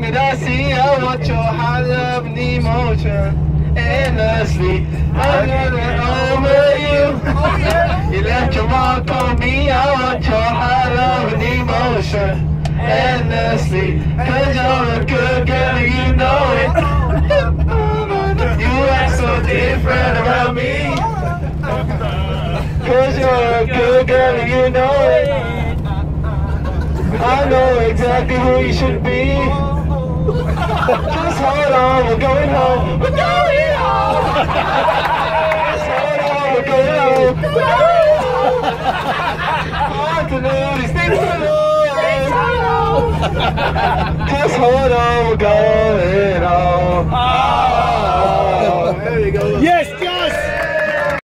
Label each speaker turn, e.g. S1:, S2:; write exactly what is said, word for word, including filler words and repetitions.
S1: that I see, I want your high love and emotion. Endlessly, I'm gonna over you. You left your mark on me, I want your high love and emotion. Endlessly, cause you're a good girl and you know it. You act so different around me. Cause you're a good girl and you know it. I know exactly who you should be. Just hold on, we're going home. We're going home. Just hold on, we're going home. We're going home. Hard to know these things alone. Just hold on, we're going home. Oh, there you go.
S2: Yes,